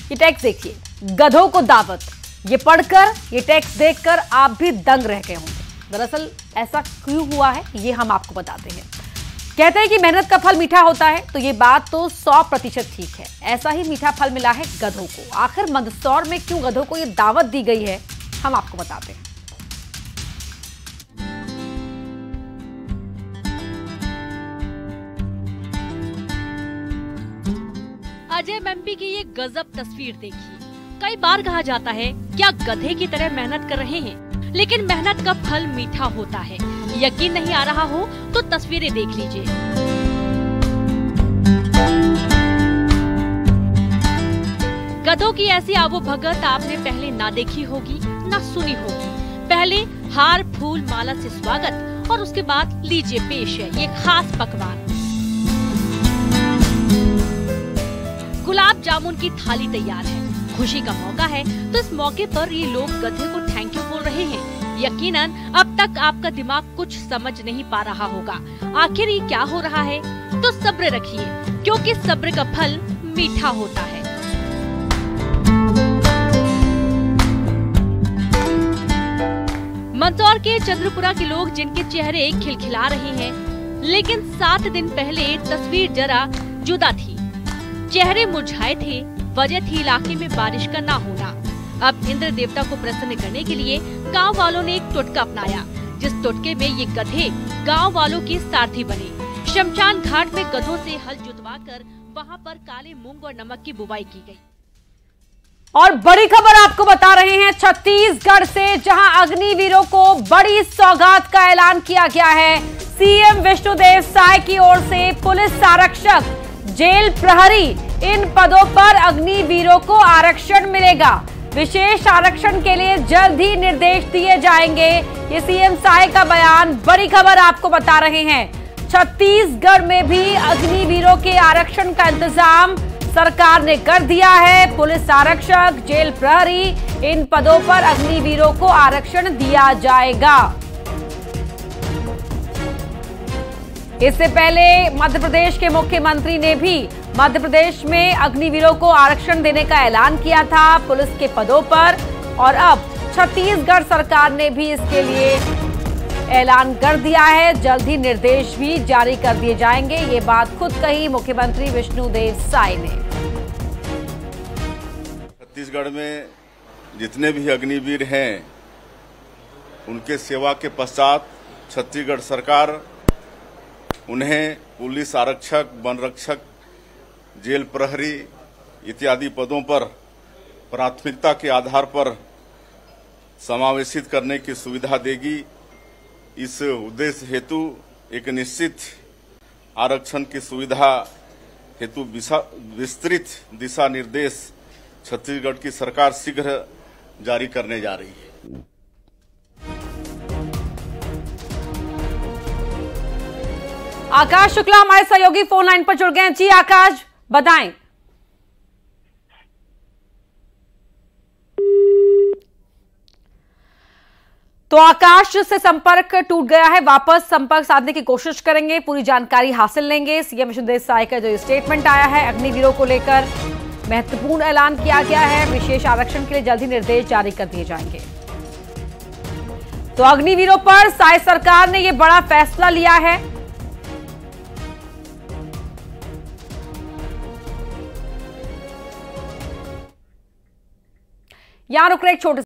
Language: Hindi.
ये टेक्स्ट देखिए, गधों को दावत। ये पढ़कर, ये टेक्स्ट देखकर आप भी दंग रह गए होंगे। दरअसल ऐसा क्यों हुआ है ये हम आपको बताते हैं। कहते हैं कि मेहनत का फल मीठा होता है, तो ये बात तो 100% ठीक है। ऐसा ही मीठा फल मिला है गधों को। आखिर मंदसौर में क्यों गधों को ये दावत दी गई है, हम आपको बताते हैं। अजय एमपी की ये गजब तस्वीर देखिए। कई बार कहा जाता है क्या गधे की तरह मेहनत कर रहे हैं, लेकिन मेहनत का फल मीठा होता है। यकीन नहीं आ रहा हो तो तस्वीरें देख लीजिए। गधों की ऐसी आवोभगत आपने पहले ना देखी होगी ना सुनी होगी। पहले हार फूल माला से स्वागत और उसके बाद लीजिए पेश है ये खास पकवान। गुलाब जामुन की थाली तैयार है। खुशी का मौका है तो इस मौके पर ये लोग गधे को थैंक यू बोल रहे हैं। यकीनन अब तक आपका दिमाग कुछ समझ नहीं पा रहा होगा आखिर ये क्या हो रहा है। तो सब्र रखिए, क्योंकि सब्र का फल मीठा होता है। मंदसौर के चंद्रपुरा के लोग जिनके चेहरे खिलखिला रहे हैं, लेकिन 7 दिन पहले तस्वीर जरा जुदा थी। चेहरे मुरझाए थे, वजह थी इलाके में बारिश का ना होना। अब इंद्र देवता को प्रसन्न करने के लिए गांव वालों ने एक टोटका अपनाया, जिस टोटके में ये गधे गांव वालों के सारथी बने। शमशान घाट में गधों से हल जुतवाकर वहां पर काले मूंग और नमक की बुवाई की गई। और बड़ी खबर आपको बता रहे हैं छत्तीसगढ़ से, जहां अग्निवीरों को बड़ी सौगात का ऐलान किया गया है। सीएम विष्णुदेव साय की ओर से पुलिस आरक्षक, जेल प्रहरी, इन पदों पर अग्निवीरों को आरक्षण मिलेगा। विशेष आरक्षण के लिए जल्द ही निर्देश दिए जाएंगे। ये सीएम साय का बयान। बड़ी खबर आपको बता रहे हैं, छत्तीसगढ़ में भी अग्निवीरों के आरक्षण का इंतजाम सरकार ने कर दिया है। पुलिस आरक्षक, जेल प्रहरी, इन पदों पर अग्निवीरों को आरक्षण दिया जाएगा। इससे पहले मध्य प्रदेश के मुख्यमंत्री ने भी मध्य प्रदेश में अग्निवीरों को आरक्षण देने का ऐलान किया था पुलिस के पदों पर, और अब छत्तीसगढ़ सरकार ने भी इसके लिए ऐलान कर दिया है। जल्द ही निर्देश भी जारी कर दिए जाएंगे। ये बात खुद कही मुख्यमंत्री विष्णुदेव साय ने। छत्तीसगढ़ में जितने भी अग्निवीर हैं, उनके सेवा के पश्चात छत्तीसगढ़ सरकार उन्हें पुलिस आरक्षक, वन रक्षक, जेल प्रहरी इत्यादि पदों पर प्राथमिकता के आधार पर समावेशित करने की सुविधा देगी। इस उद्देश्य हेतु एक निश्चित आरक्षण की सुविधा हेतु विस्तृत दिशा निर्देश छत्तीसगढ़ की सरकार शीघ्र जारी करने जा रही है। आकाश शुक्ला हमारे सहयोगी फोन लाइन पर जुड़ गए हैं। जी आकाश, बताएं। तो आकाश से संपर्क टूट गया है, वापस संपर्क साधने की कोशिश करेंगे, पूरी जानकारी हासिल लेंगे। सीएम विष्णुदेव साय का जो स्टेटमेंट आया है अग्निवीरों को लेकर, महत्वपूर्ण ऐलान किया गया है। विशेष आरक्षण के लिए जल्द ही निर्देश जारी कर दिए जाएंगे। तो अग्निवीरों पर साय सरकार ने यह बड़ा फैसला लिया है। यहां रुक रहे एक छोटे